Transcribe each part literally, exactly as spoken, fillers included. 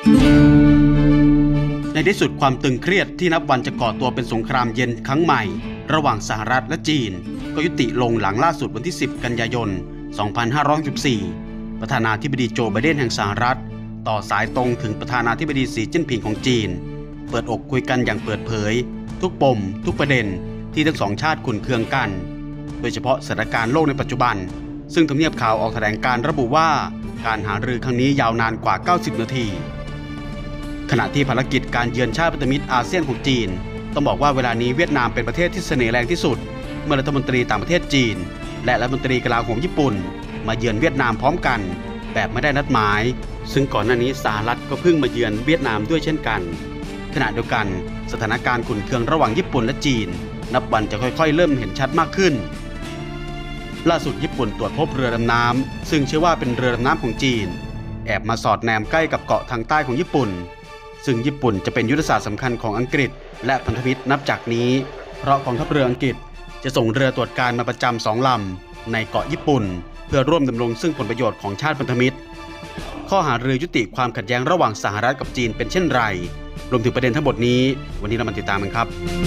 ในที่สุดความตึงเครียดที่นับวันจะก่อตัวเป็นสงครามเย็นครั้งใหม่ระหว่างสหรัฐและจีนก็ยุติลงหลังล่าสุดวันที่สิบกันยายนสองพันห้าร้อยหกสิบสี่ประธานาธิบดีโจไบเดนแห่งสหรัฐต่อสายตรงถึงประธานาธิบดีสีจิ้นผิงของจีนเปิดอกคุยกันอย่างเปิดเผยทุกปมทุกประเด็นที่ทั้งสองชาติขุ่นเคืองกันโดยเฉพาะสถานการณ์โลกในปัจจุบันซึ่งทำเนียบข่าวออกแถลงการระบุว่าการหารือครั้งนี้ยาวนานกว่าเก้าสิบนาทีขณะที่ภารกิจการเยือนชาติพันธมิตรอาเซียนของจีนต้องบอกว่าเวลานี้เวียดนามเป็นประเทศที่เสน่ห์แรงที่สุดเมื่อรัฐมนตรีต่างประเทศจีนและรัฐมนตรีกลาโหมญี่ปุ่นมาเยือนเวียดนามพร้อมกันแบบไม่ได้นัดหมายซึ่งก่อนหน้านี้สหรัฐก็เพิ่งมาเยือนเวียดนามด้วยเช่นกันขณะเดียวกันสถานการณ์ขุ่นเคืองระหว่างญี่ปุ่นและจีนนับวันจะค่อยๆเริ่มเห็นชัดมากขึ้นล่าสุดญี่ปุ่นตรวจพบเรือดำน้ำซึ่งเชื่อว่าเป็นเรือดำน้ำของจีนแอบมาสอดแนมใกล้กับเกาะทางใต้ของญี่ปุ่นซึ่งญี่ปุ่นจะเป็นยุทธศาสตร์สำคัญของอังกฤษและพันธมิตรนับจากนี้เพราะกองทัพเรืออังกฤษจะส่งเรือตรวจการมาประจำสองลำในเกาะญี่ปุ่นเพื่อร่วมดำรงซึ่งผลประโยชน์ของชาติพันธมิตรข้อหารือยุติความขัดแย้งระหว่างสหรัฐกับจีนเป็นเช่นไรรวมถึงประเด็นทั้งหมดนี้วันนี้เรามาติดตามกันครับ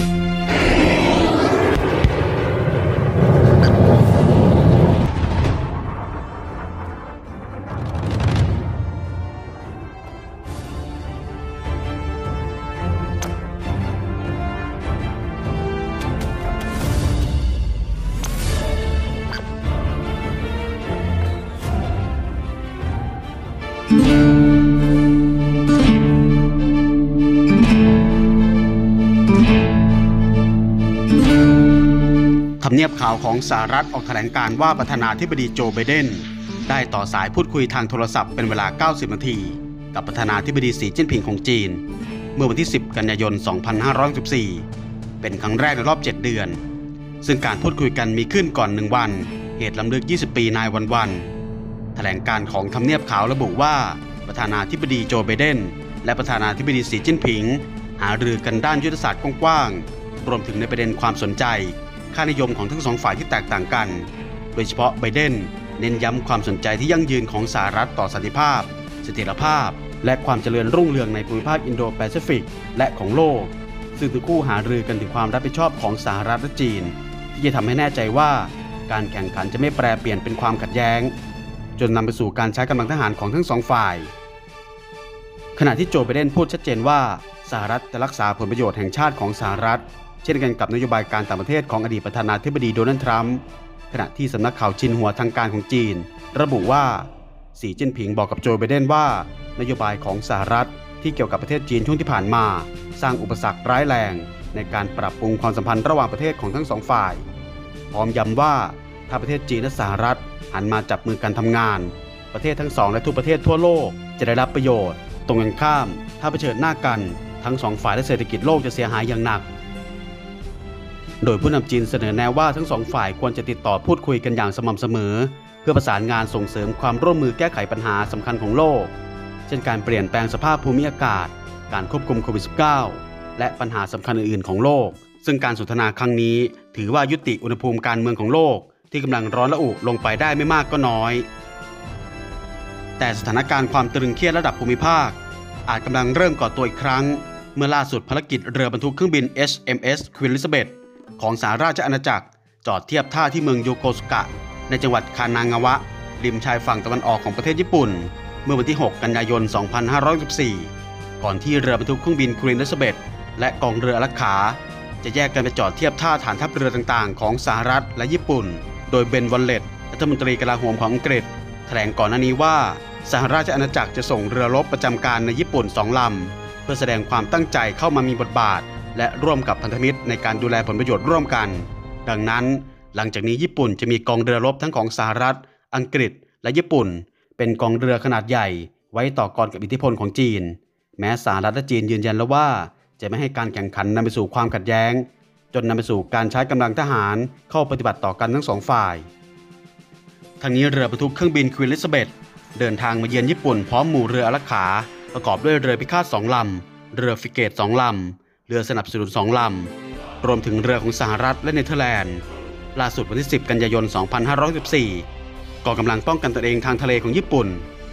ทำเนียบข่าวของสหรัฐออกแถลงการว่าประธานาธิบดีโจไบเดนได้ต่อสายพูดคุยทางโทรศัพท์เป็นเวลาเก้าสิบนาทีกับประธานาธิบดีสีจิ้นผิงของจีนเมื่อวันที่สิบกันยายนสองพันห้าร้อยหกสิบสี่เป็นครั้งแรกในรอบเจ็ดเดือนซึ่งการพูดคุยกันมีขึ้นก่อนหนึ่งวันเหตุล้ำลึกยี่สิบปีนายวันวันแถลงการของทำเนียบข่าวระบุว่าประธานาธิบดีโจไบเดนและประธานาธิบดีสีจิ้นผิงหารือกันด้านยุทธศาสตร์กว้างๆรวมถึงในประเด็นความสนใจค่านิยมของทั้งสองฝ่ายที่แตกต่างกันโดยเฉพาะไบเดนเน้นย้ำความสนใจที่ยั่งยืนของสหรัฐต่อสันติภาพเสถียรภาพและความเจริญรุ่งเรืองในภูมิภาคอินโดแปซิฟิกและของโลกซึ่งทั้งคู่หารือกันถึงความรับผิดชอบของสหรัฐและจีนที่จะทำให้แน่ใจว่าการแข่งขันจะไม่แปรเปลี่ยนเป็นความขัดแย้งจนนำไปสู่การใช้กำลังทหารของทั้งสองฝ่ายขณะที่โจไบเดนพูดชัดเจนว่าสหรัฐจะรักษาผลประโยชน์แห่งชาติของสหรัฐเช่นกันกับนโยบายการต่างประเทศของอดีตประธานาธิบดีโดนัลด์ทรัมป์ขณะที่สำนักข่าวชินหัวทางการของจีนระบุว่าสีจิ้นผิงบอกกับโจไบเดนว่านโยบายของสหรัฐที่เกี่ยวกับประเทศจีนช่วงที่ผ่านมาสร้างอุปสรรคร้ายแรงในการปรับปรุงความสัมพันธ์ระหว่างประเทศของทั้งสองฝ่ายพร้อมย้ำว่าถ้าประเทศจีนและสหรัฐหันมาจับมือกันทำงานประเทศทั้งสองและทุกประเทศทั่วโลกจะได้รับประโยชน์ตรงกันข้ามถ้าเผชิญหน้ากันทั้งสองฝ่ายและเศรษฐกิจโลกจะเสียหายอย่างหนักโดยผู้นำจีนเสนอแนวว่าทั้งสองฝ่ายควรจะติดต่อพูดคุยกันอย่างสม่ำเสมอเพื่อประสานงานส่งเสริมความร่วมมือแก้ไขปัญหาสำคัญของโลกเช่นการเปลี่ยนแปลงสภาพภูมิอากาศการควบคุมโควิด สิบเก้า และปัญหาสำคัญอื่นๆของโลกซึ่งการสนทนาครั้งนี้ถือว่ายุติอุณหภูมิการเมืองของโลกที่กำลังร้อนระอุลงไปได้ไม่มากก็น้อยแต่สถานการณ์ความตรึงเครียดระดับภูมิภาคอาจกำลังเริ่มก่อตัวอีกครั้งเมื่อล่าสุดภารกิจเรือบรรทุกเครื่องบิน เอช เอ็ม เอส Queen Elizabeth ของสหราชอาณาจักรจอดเทียบท่าที่เมืองโยโกสุกะในจังหวัดคานางาวะริมชายฝั่งตะวันออกของประเทศญี่ปุ่นเมื่อวันที่หกกันยายนสองพันห้าร้อยสิบสี่ก่อนที่เรือบรรทุกเครื่องบิน Queen Elizabeth และกองเรืออารักขาจะแยกกันไปจอดเทียบท่าฐานทัพเรือต่างๆของสหรัฐและญี่ปุ่นโดยเบนวอลเลตรัฐมนตรีกลาโหมของอังกฤษแถลงก่อนหน้านี้ว่าสหราชอาณาจักรจะส่งเรือรบประจำการในญี่ปุ่นสองลำเพื่อแสดงความตั้งใจเข้ามามีบทบาทและร่วมกับพันธมิตรในการดูแลผลประโยชน์ร่วมกันดังนั้นหลังจากนี้ญี่ปุ่นจะมีกองเรือรบทั้งของสหรัฐอังกฤษและญี่ปุ่นเป็นกองเรือขนาดใหญ่ไว้ต่อกรกับอิทธิพลของจีนแม้สหรัฐและจีนยืนยันแล้วว่าจะไม่ให้การแข่งขันนำไปสู่ความขัดแย้งจนนำไปสู่การใช้กำลังทหารเข้าปฏิบัติต่อกันทั้งสองฝ่ายทั้งนี้เรือบรรทุกเครื่องบิน Queen Elizabeth เดินทางมาเยือนญี่ปุ่นพร้อมหมู่เรืออารักขาประกอบด้วยเรือพิฆาตสองลำเรือฟริเกตสองลำเรือสนับสนุนสองลำรวมถึงเรือของสหรัฐและเนเธอร์แลนด์ล่าสุดวันที่สิบกันยายนสองพันห้าร้อยสิบสี่กองกำลังป้องกันตนเองทางทะเลของญี่ปุ่น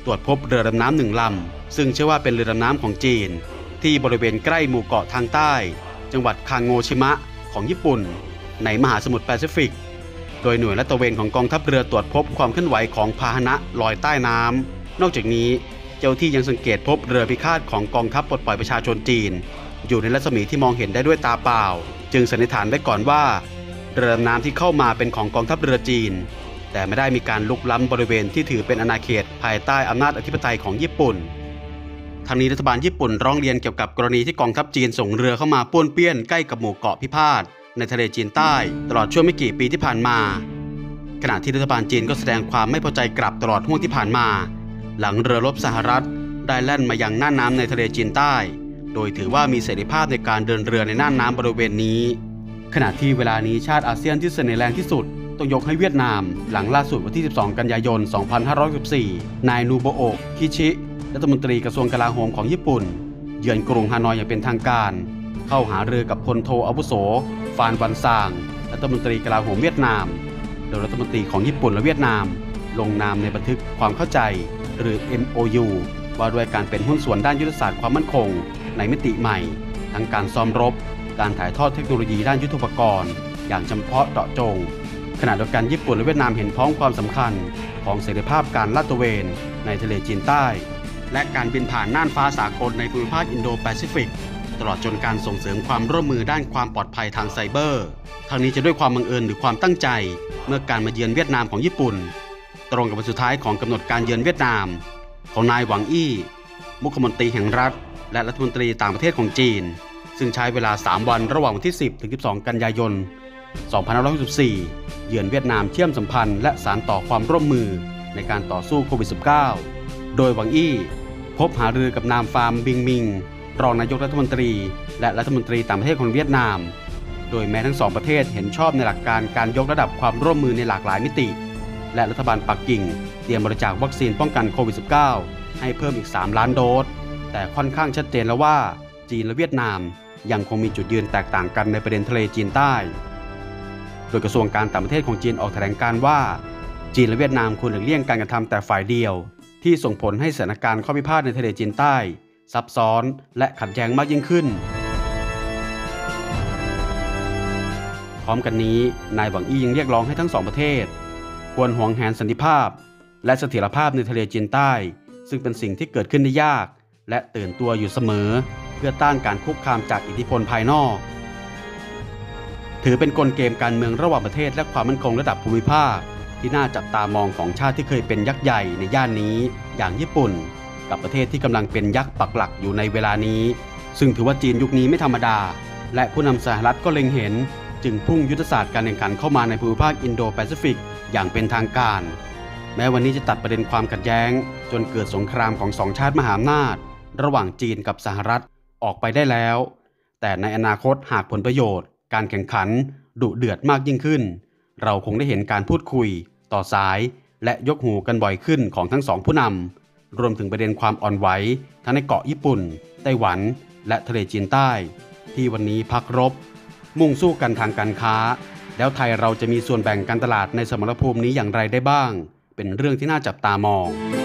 ตรวจพบเรือดำน้ำหนึ่งลำซึ่งเชื่อว่าเป็นเรือดำน้ำของจีนที่บริเวณใกล้หมู่เกาะทางใต้จังหวัดคางโงชิมะของญี่ปุ่นในมหาสมุทรแปซิฟิกโดยหน่วยลาดตระเวนของกองทัพเรือตรวจพบความเคลื่อนไหวของพาหนะลอยใต้น้ำนอกจากนี้เจ้าที่ยังสังเกตพบเรือพิฆาตของกองทัพปลดปล่อยประชาชนจีนอยู่ในรัศมีที่มองเห็นได้ด้วยตาเปล่าจึงสันนิษฐานไว้ก่อนว่าเรือดำน้ำที่เข้ามาเป็นของกองทัพเรือจีนแต่ไม่ได้มีการลุกล้ำบริเวณที่ถือเป็นอาณาเขตภายใต้อำนาจอธิปไตยของญี่ปุ่นทางนี้รัฐบาลญี่ปุ่นร้องเรียนเกี่ยวกับกรณีที่กองทัพจีนส่งเรือเข้ามาป้วนเปี้ยนใกล้กับหมู่เกาะพิพาทในทะเลจีนใต้ตลอดช่วงไม่กี่ปีที่ผ่านมาขณะที่รัฐบาลจีนก็แสดงความไม่พอใจกลับตลอดห่วงที่ผ่านมาหลังเรือรบสหรัฐได้แล่นมายังน่านน้ำในทะเลจีนใต้โดยถือว่ามีเสรีภาพในการเดินเรือในน่านน้ำบริเวณนี้ขณะที่เวลานี้ชาติอาเซียนที่เสน่ห์แรงที่สุดต้องยกให้เวียดนามหลังล่าสุดวันที่สิบสองกันยายนสองพันห้าร้อยสิบสี่นายนูโบโอะคิชิรัฐมนตรีกระทรวงกลาโหมของญี่ปุ่นเยือนกรุงฮานอยอย่างเป็นทางการเข้าหารือกับพลโทอาวุโสฟานวันซางรัฐมนตรีกลาโหมเวียดนามโดยรัฐมนตรีของญี่ปุ่นและเวียดนามลงนามในบันทึกความเข้าใจหรือ เอ็ม โอ ยู ว่าด้วยการเป็นหุ้นส่วนด้านยุทธศาสตร์ความมั่นคงในมิติใหม่ทั้งการซ้อมรบการถ่ายทอดเทคโนโลยีด้านยุทโธปกรณ์อย่างเฉพาะเจาะจงขณะเดียวกันญี่ปุ่นและเวียดนามเห็นพ้องความสำคัญของเสรีภาพการลาดตระเวนในทะเลจีนใต้และการบินผ่านน่านฟ้าสากลในภูมิภาคอินโดแปซิฟิกตลอดจนการส่งเสริมความร่วมมือด้านความปลอดภัยทางไซเบอร์ทั้งนี้จะด้วยความบังเอิญหรือความตั้งใจเมื่อการมาเยือนเวียดนามของญี่ปุ่นตรงกับวันสุดท้ายของกำหนดการเยือนเวียดนามของนายหวังอี้มุขมนตรีแห่งรัฐและรัฐมนตรีต่างประเทศของจีนซึ่งใช้เวลาสามวันระหว่างวันที่สิบถึงสิบสองกันยายนสองพันห้าร้อยหกสิบสี่เยือนเวียดนามเชื่อมสัมพันธ์และสานต่อความร่วมมือในการต่อสู้โควิด สิบเก้า โดยหวังอี้พบหารือกับนามฟาร์มบิงมิงรองนายกรัฐมนตรีและรัฐมนตรีต่างประเทศของเวียดนามโดยแม้ทั้งสองประเทศเห็นชอบในหลักการการยกระดับความร่วมมือในหลากหลายมิติและรัฐบาลปักกิ่งเตรียมบริจาควัคซีนป้องกันโควิด สิบเก้า ให้เพิ่มอีกสามล้านโดสแต่ค่อนข้างชัดเจนแล้วว่าจีนและเวียดนามยังคงมีจุดยืนแตกต่างกันในประเด็นทะเลจีนใต้โดยกระทรวงการต่างประเทศของจีนออกแถลงการว่าจีนและเวียดนามควรหลีกเลี่ยงการกระทำแต่ฝ่ายเดียวที่ส่งผลให้สถานการณ์ข้อพิพาทในทะเลจีนใต้ซับซ้อนและขัดแย้งมากยิ่งขึ้นพร้อมกันนี้นายหวังอี้ยังเรียกร้องให้ทั้งสองประเทศควรหวงแหนสันติภาพและเสถียรภาพในทะเลจีนใต้ซึ่งเป็นสิ่งที่เกิดขึ้นได้ยากและตื่นตัวอยู่เสมอเพื่อต้านการคุกคามจากอิทธิพลภายนอกถือเป็นกลเกมการเมืองระหว่างประเทศและความมั่นคงระดับภูมิภาคที่น่าจับตามองของชาติที่เคยเป็นยักษ์ใหญ่ในย่านนี้อย่างญี่ปุ่นกับประเทศที่กำลังเป็นยักษ์ปักหลักอยู่ในเวลานี้ซึ่งถือว่าจีนยุคนี้ไม่ธรรมดาและผู้นำสหรัฐก็เล็งเห็นจึงพุ่งยุทธศาสตร์การแข่งขันเข้ามาในภูมิภาคอินโดแปซิฟิกอย่างเป็นทางการแม้วันนี้จะตัดประเด็นความขัดแย้งจนเกิดสงครามของสองชาติมหาอำนาจระหว่างจีนกับสหรัฐออกไปได้แล้วแต่ในอนาคตหากผลประโยชน์การแข่งขันดุเดือดมากยิ่งขึ้นเราคงได้เห็นการพูดคุยต่อสายและยกหูกันบ่อยขึ้นของทั้งสองผู้นำรวมถึงประเด็นความอ่อนไหวทั้งในเกาะญี่ปุ่นไต้หวันและทะเลจีนใต้ที่วันนี้พักรบมุ่งสู้กันทางการค้าแล้วไทยเราจะมีส่วนแบ่งการตลาดในสมรภูมินี้อย่างไรได้บ้างเป็นเรื่องที่น่าจับตามอง